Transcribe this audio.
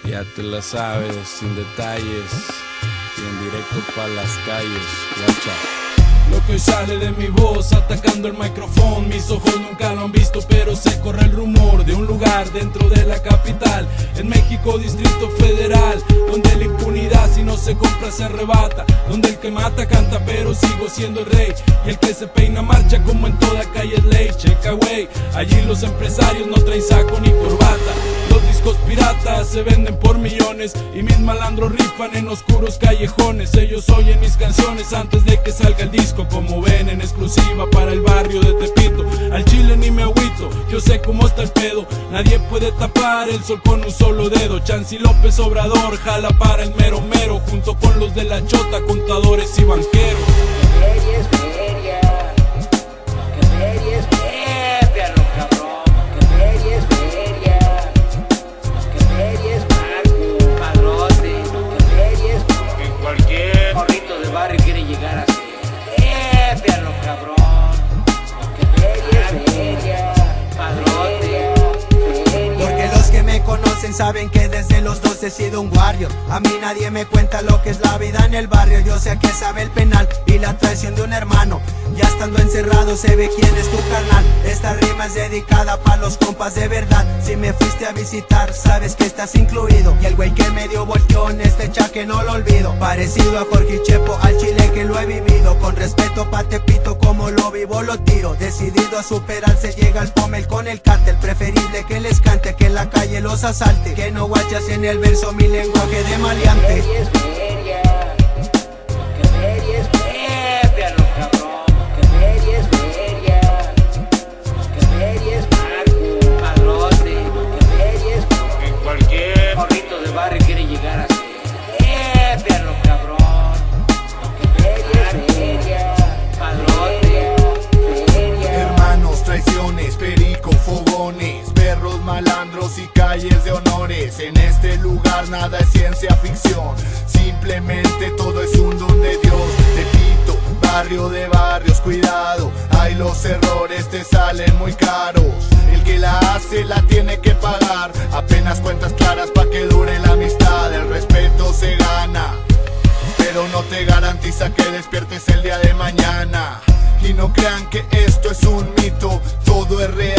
Ya te la sabes, sin detalles y en directo pa' las calles. Guacha. Lo que hoy sale de mi voz atacando el micrófono, mis ojos nunca lo han visto, pero se corre el rumor de un lugar dentro de la capital, en México, Distrito Federal, donde la impunidad si no se compra se arrebata, donde el que mata canta pero sigo siendo el rey, y el que se peina marcha como en toda calle es ley. Checa güey, allí los empresarios no traen saco ni corbata, los discos piratas se venden por millones y mis malandros rifan en oscuros callejones. Ellos oyen mis canciones antes de que salga el disco, como ven en exclusiva para el barrio de Tepito. Al chile ni me agüito, yo sé cómo está el pedo, nadie puede tapar el sol con un solo dedo. Chansi López Obrador jala para el mero mero, junto con los de la chota, contadores y banqueros. Saben que desde los 12 he sido un warrior. A mí nadie me cuenta lo que es la vida en el barrio. Yo sé a qué sabe el penal y la traición de un hermano. Ya estando encerrado se ve quién es tu carnal. Esta rima es dedicada pa' los compas de verdad. Si me fuiste a visitar sabes que estás incluido. Y el güey que me dio volteón este chaque no lo olvido. Parecido a Jorge Chepo, al chile que lo he vivido. Con respeto pa' Tepito, como lo vivo lo tiro. Decidido a superarse llega al pomel con el cártel. Preferible que les cante que en la calle los asalte. Que no guachas en el verso mi lenguaje de maleante. Malandros y calles de honores. En este lugar nada es ciencia ficción, simplemente todo es un don de Dios. Tepito, barrio de barrios, cuidado, ay los errores te salen muy caros. El que la hace la tiene que pagar, apenas cuentas claras pa' que dure la amistad. El respeto se gana, pero no te garantiza que despiertes el día de mañana. Y no crean que esto es un mito, todo es real.